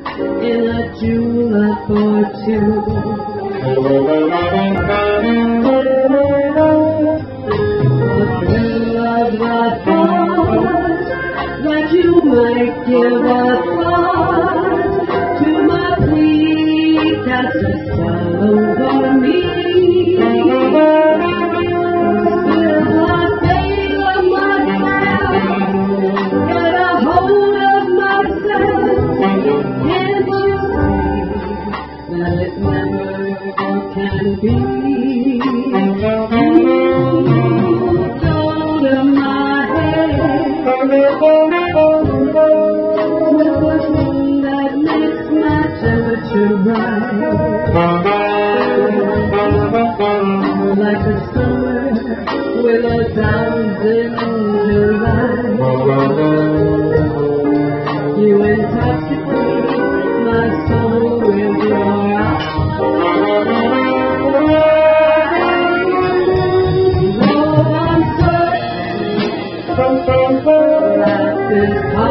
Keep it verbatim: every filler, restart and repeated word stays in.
in a julep or two. The thrill of the thought that you might give a thought to my plea casts a spell over me. Can be gold in my head with the moon that makes my temperature rise like a summer with a thousand July. You intoxicate my soul with your eyes. This